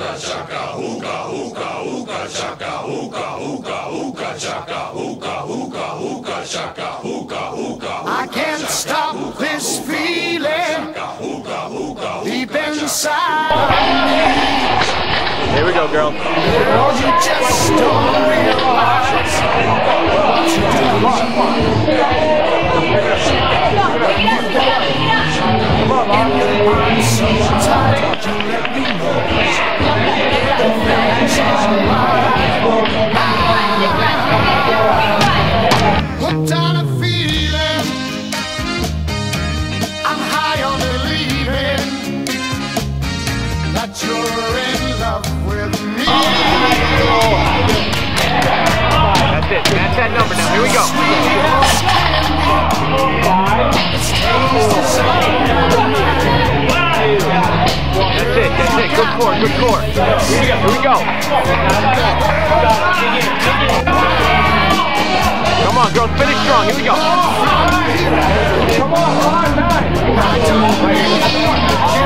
I can't stop this feeling deep inside of me. Here we go, girl. Girl, you just don't realize what you do. In your mind so tight, you let me know everything's alright. Hooked on a feeling, I'm high on believing that you're in love with me. That's it. That's that number now. Here we go. That's it. That's it. Good core. Good core. Here we go. Come on, girls. Finish strong. Here we go. Come on.